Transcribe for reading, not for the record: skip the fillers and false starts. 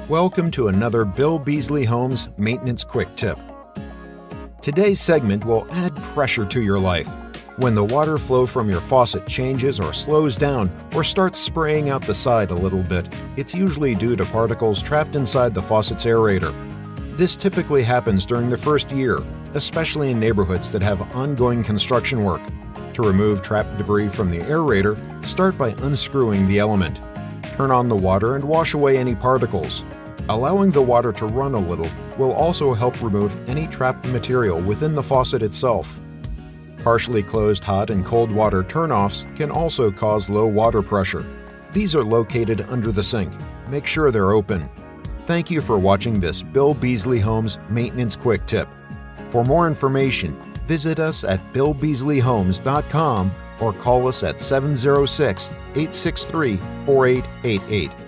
Welcome to another Bill Beazley Homes Maintenance Quick Tip. Today's segment will add pressure to your life. When the water flow from your faucet changes or slows down or starts spraying out the side a little bit, it's usually due to particles trapped inside the faucet's aerator. This typically happens during the first year, especially in neighborhoods that have ongoing construction work. To remove trapped debris from the aerator, start by unscrewing the element. Turn on the water and wash away any particles. Allowing the water to run a little will also help remove any trapped material within the faucet itself. Partially closed hot and cold water turnoffs can also cause low water pressure. These are located under the sink. Make sure they're open. Thank you for watching this Bill Beazley Homes Maintenance Quick Tip. For more information, visit us at billbeazleyhomes.com or call us at 706-863-4888.